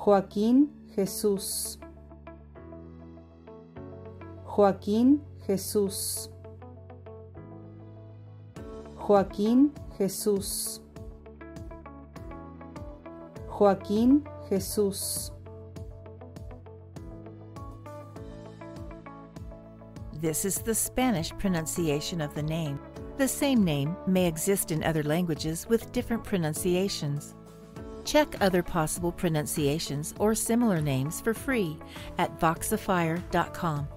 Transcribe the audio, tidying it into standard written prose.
Joaquín Jesús. Joaquín Jesús. Joaquín Jesús. Joaquín Jesús. This is the Spanish pronunciation of the name. The same name may exist in other languages with different pronunciations. Check other possible pronunciations or similar names for free at Voxifier.com.